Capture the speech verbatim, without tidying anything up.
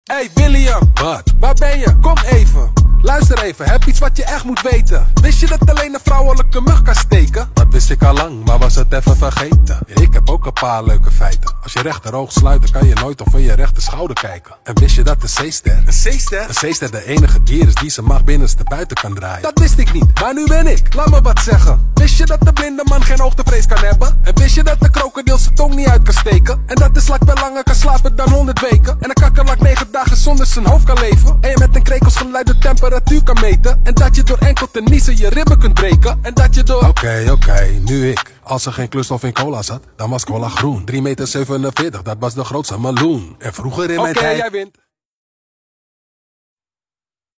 Hey William, Wat? waar ben je? Kom even. Luister even, heb iets wat je echt moet weten. Wist je dat alleen een vrouwelijke mug kan steken? Dat wist ik al lang, maar was het even vergeten. Ja, ik heb ook een paar leuke feiten. Als je rechteroog sluit, dan kan je nooit over je rechter schouder kijken. En wist je dat de zeester, Een zeester? de zeester de enige dier is die zijn macht binnenste buiten kan draaien? Dat wist ik niet, maar nu ben ik. Laat me wat zeggen. Wist je dat de blinde man geen hoogtevrees kan hebben? En wist je dat de krokodil zijn tong niet uit kan steken? En dat de slak wel langer kan slapen dan honderd weken? En een kakkerlak negen dagen zonder zijn hoofd kan leven? En je met een krekelsgeluid de temperatuur kan meten? En dat je door enkel te niezen je ribben kunt breken? En dat je door... Oké, okay, oké, okay, nu ik. Als er geen kleurstof in cola zat, dan was cola groen. drie meter zevenenveertig, dat was de grootste meloen. En vroeger in Oké, mijn okay, tijd... jij wint.